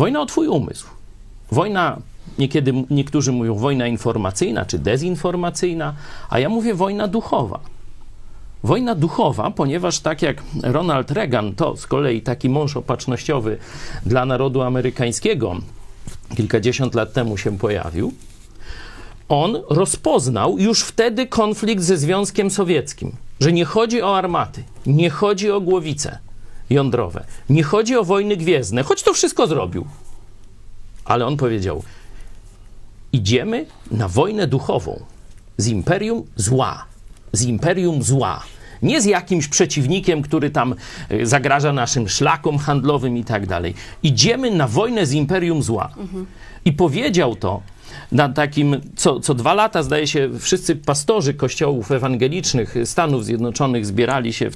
Wojna o twój umysł. Wojna, niekiedy niektórzy mówią wojna informacyjna czy dezinformacyjna, a ja mówię wojna duchowa. Wojna duchowa, ponieważ tak jak Ronald Reagan, to z kolei taki mąż opatrznościowy dla narodu amerykańskiego kilkadziesiąt lat temu się pojawił, on rozpoznał już wtedy konflikt ze Związkiem Sowieckim, że nie chodzi o armaty, nie chodzi o głowice jądrowe, nie chodzi o wojny gwiezdne, choć to wszystko zrobił. Ale on powiedział, idziemy na wojnę duchową z imperium zła. Z imperium zła. Nie z jakimś przeciwnikiem, który tam zagraża naszym szlakom handlowym i tak dalej. Idziemy na wojnę z imperium zła. I powiedział to na takim, co 2 lata, zdaje się, wszyscy pastorzy kościołów ewangelicznych Stanów Zjednoczonych zbierali się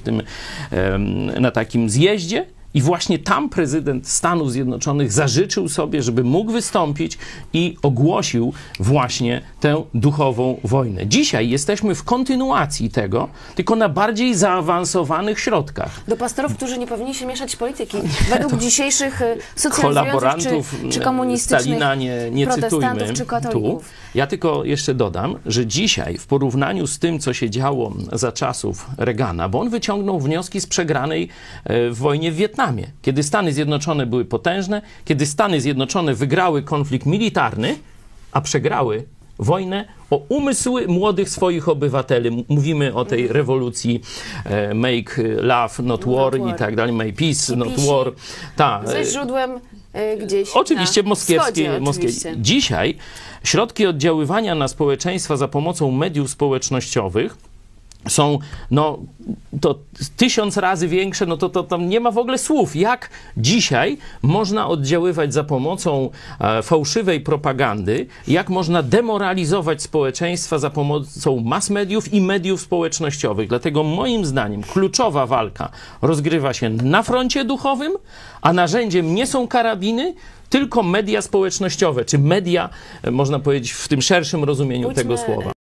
na takim zjeździe. I właśnie tam prezydent Stanów Zjednoczonych zażyczył sobie, żeby mógł wystąpić i ogłosił właśnie tę duchową wojnę. Dzisiaj jesteśmy w kontynuacji tego, tylko na bardziej zaawansowanych środkach. Do pastorów, którzy nie powinni się mieszać polityki. Według dzisiejszych socjalizujących czy komunistycznych Stalina nie cytujmy czy katolików. Tu. Ja tylko jeszcze dodam, że dzisiaj w porównaniu z tym, co się działo za czasów Reagana, bo on wyciągnął wnioski z przegranej w wojnie w Wietnamie, kiedy Stany Zjednoczone były potężne, kiedy Stany Zjednoczone wygrały konflikt militarny, a przegrały wojnę o umysły młodych swoich obywateli. Mówimy o tej rewolucji Make Love Not War i tak dalej, Make Peace Not War. Ze źródłem gdzieś oczywiście moskiewskie. Oczywiście. Dzisiaj środki oddziaływania na społeczeństwa za pomocą mediów społecznościowych są, no, to 1000 razy większe, no to tam nie ma w ogóle słów. Jak dzisiaj można oddziaływać za pomocą fałszywej propagandy, jak można demoralizować społeczeństwa za pomocą mass mediów i mediów społecznościowych. Dlatego moim zdaniem kluczowa walka rozgrywa się na froncie duchowym, a narzędziem nie są karabiny, tylko media społecznościowe, czy media, można powiedzieć, w tym szerszym rozumieniu tego słowa.